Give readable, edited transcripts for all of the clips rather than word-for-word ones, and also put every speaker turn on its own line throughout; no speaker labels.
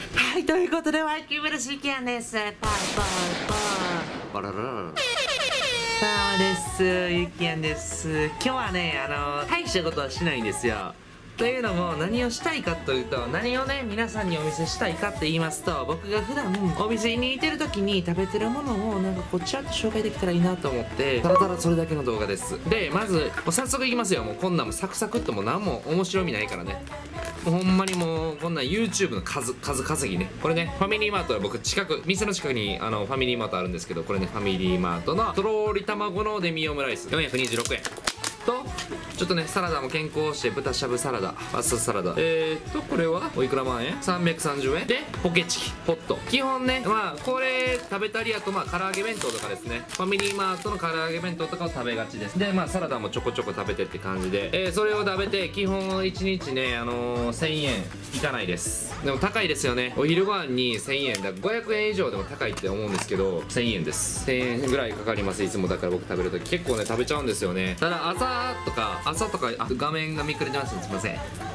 はい、ということで、ワイキューブルシキアンです。パーパーパー。バラララ。どうもです。ゆきやんです。今日はね、大したことはしないんですよ。というのも、何をしたいかというと、何をね、皆さんにお見せしたいかって言いますと、僕が普段お店にいてる時に食べてるものをなんかこうちらっと紹介できたらいいなと思って、ただただそれだけの動画です。で、まず、もう早速いきますよ。もうこんなんもサクサクっとも何も面白みないからね。もうほんまにもうこんなん YouTube の数稼ぎね。これね、ファミリーマートは僕店の近くにファミリーマートあるんですけど、これね、ファミリーマートのとろーり卵のデミオムライス426円と、ちょっとね、サラダも健康して豚しゃぶサラダ、パスタサラダ、これはおいくら万円 ?330 円で、ポケチキホット。基本ね、まあこれ食べたり、あとまあ唐揚げ弁当とかですね、ファミリーマートの唐揚げ弁当とかを食べがちです。で、まあサラダもちょこちょこ食べてって感じで、それを食べて基本1日ね、1000円いかないです。でも高いですよね。お昼ご飯に1000円だ、500円以上でも高いって思うんですけど、1000円です。1000円ぐらいかかります。いつもだから僕食べるとき結構ね食べちゃうんですよね。ただ朝とか画面が見くれてます。すいません、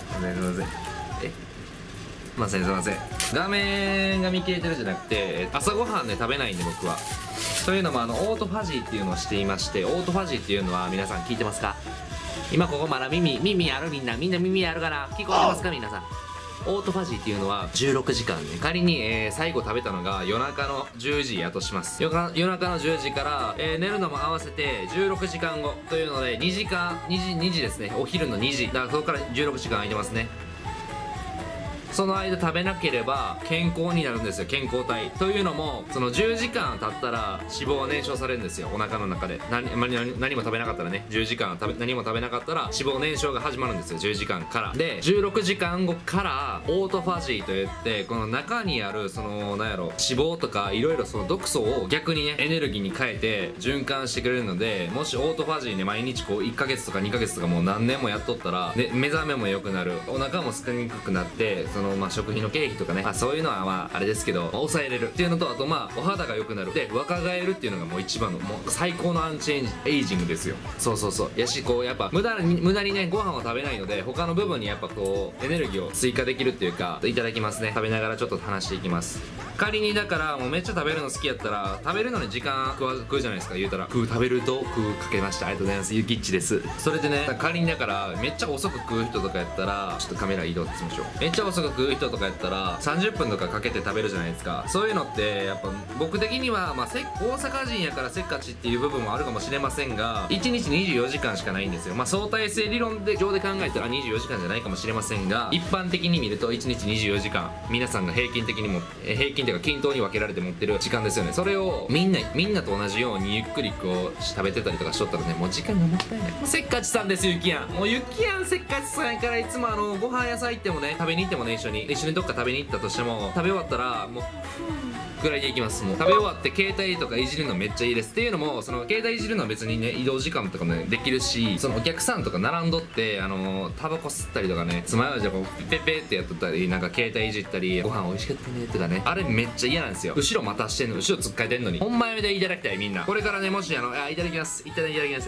すいません、画面が見切れてるじゃなくて、朝ごはんね食べないんで僕は。というのもオートファジーっていうのをしていまして、オートファジーっていうのは皆さん聞いてますか？今ここまだ耳ある？みんな耳あるかな？聞こえてますか皆さん？オートファジーっていうのは16時間ね。仮に、最後食べたのが夜中の10時やとします。夜中の10時から、寝るのも合わせて16時間後というので2時ですね。お昼の2時だからそこから16時間空いてますね。その間食べなければ健康になるんですよ。健康体というのも、その10時間経ったら脂肪は燃焼されるんですよ。お腹の中で何も食べなかったらね、10時間何も食べなかったら脂肪燃焼が始まるんですよ。10時間からで16時間後からオートファジーといって、この中にあるそのなんやろ、脂肪とかいろいろその毒素を逆にねエネルギーに変えて循環してくれるので、もしオートファジーね毎日こう1ヶ月とか2ヶ月とかもう何年もやっとったら、ね、目覚めも良くなる、お腹もすきにくくなって、そのまあ食費の経費とかね、まあ、そういうのはまああれですけど、まあ、抑えれるっていうのと、あとまあお肌が良くなるで若返るっていうのがもう一番のもう最高のアンチエイジングですよ。そうやし、こうやっぱ無駄にねご飯を食べないので、他の部分にやっぱこうエネルギーを追加できるっていうか、いただきますね。食べながらちょっと話していきます。仮にだからもうめっちゃ食べるの好きやったら、食べるのに時間食うじゃないですか。言うたら食べるとかけました。ありがとうございます。ゆきっちです。それでね、仮にだからめっちゃ遅く食う人とかやったら、ちょっとカメラ移動しましょう。めっちゃ遅く食う人とかやったら30分とかかけて食べるじゃないですか。そういうのってやっぱ僕的には、まあ、大阪人やからせっかちっていう部分もあるかもしれませんが、1日24時間しかないんですよ。まあ相対性理論上で考えたら24時間じゃないかもしれませんが、一般的に見ると1日24時間、皆さんが平均的にも平均というか均等に分けられて持ってる時間ですよね。それをみんなと同じようにゆっくりこう食べてたりとかしとったらね、もう時間がもったいない。せっかちさんです。ゆきやん、もうゆきやんせっかちさんやから、いつもご飯屋さん行ってもね、食べに行ってもね、一緒にどっか食べに行ったとしても、食べ終わったらもうぐらいでいきます。もう食べ終わって携帯とかいじるのめっちゃいいです。っていうのも、その携帯いじるのは別にね移動時間とかもねできるし、そのお客さんとか並んどってタバコ吸ったりとかね、つまようじでこうペペってやっとったり、なんか携帯いじったり、ご飯美味しかったねとかね、あれめっちゃ嫌なんですよ。後ろ待たしてんの、後ろつっかえてんのに、ほんまやめていただきたい。みんなこれからね、もしいただきます、いただきます。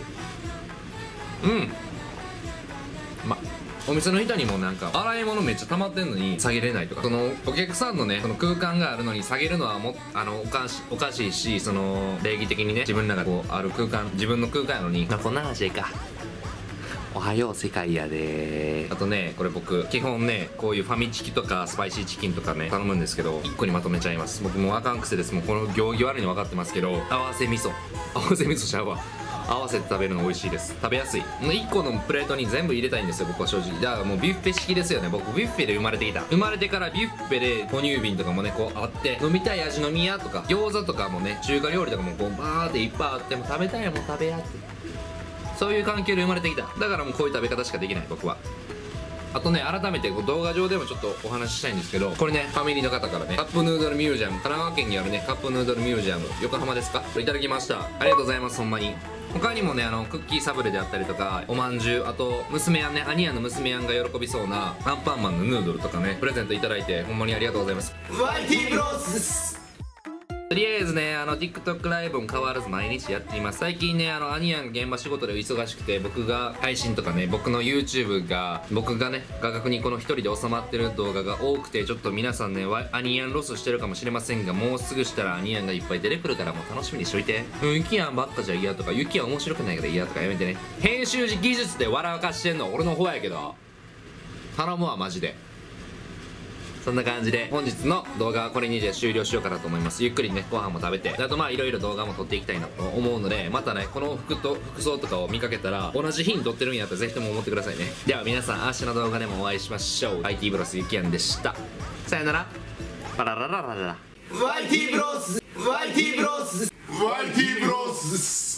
お店の人にもなんか洗い物めっちゃ溜まってんのに下げれないとか、そのお客さんのねその空間があるのに下げるのはもおかしいし、その礼儀的にね自分の中でこうある空間、自分の空間やのに、まあこんな話でいいか。おはよう世界やでー。あとね、これ僕基本ねこういうファミチキとかスパイシーチキンとかね頼むんですけど、1個にまとめちゃいます。僕もうあかん癖です。もうこの行儀悪いの分かってますけど、合わせ味噌ちゃうわ、合わせて食べるの美味しいです。食べやすい。1個のプレートに全部入れたいんですよ僕は正直。だからもうビュッフェ式ですよね。僕ビュッフェで生まれてきた。生まれてからビュッフェで哺乳瓶とかもねこうあって、飲みたい味飲みやとか、餃子とかもね中華料理とかもこうバーっていっぱいあって、も食べたいもん食べやって、そういう環境で生まれてきた。だからもうこういう食べ方しかできない僕は。あとね、改めて動画上でもちょっとお話ししたいんですけど、これねファミリーの方からね、カップヌードルミュージアム、神奈川県にあるねカップヌードルミュージアム、横浜ですか、いただきました。ありがとうございます。ほんまに他にもねクッキーサブレであったりとか、おまんじゅう、あと娘やんね、アニヤの娘やんが喜びそうなアンパンマンのヌードルとかねプレゼントいただいて、ほんまにありがとうございます。YT ブロスです。 とりあえずね、TikTok ライブも変わらず毎日やっています。最近ね、アニヤン現場仕事で忙しくて、僕が配信とかね、僕の YouTube が、僕がね、画角にこの一人で収まってる動画が多くて、ちょっと皆さんね、アニヤンロスしてるかもしれませんが、もうすぐしたらアニヤンがいっぱい出てくるからもう楽しみにしといて。ユキヤンばっかじゃ嫌とか、ユキヤン面白くないから嫌とかやめてね。編集時技術で笑かしてんの俺の方やけど。頼むわ、マジで。そんな感じで本日の動画はこれにて終了しようかなと思います。ゆっくりねご飯も食べて、あとまあいろいろ動画も撮っていきたいなと思うので、またねこの服装とかを見かけたら同じ日に撮ってるんやったらぜひとも思ってくださいね。では皆さん明日の動画でもお会いしましょう。 YT ブロスゆきやんでした。さよなら。パララララララ。
YT ブロス YT ブロス YT ブロス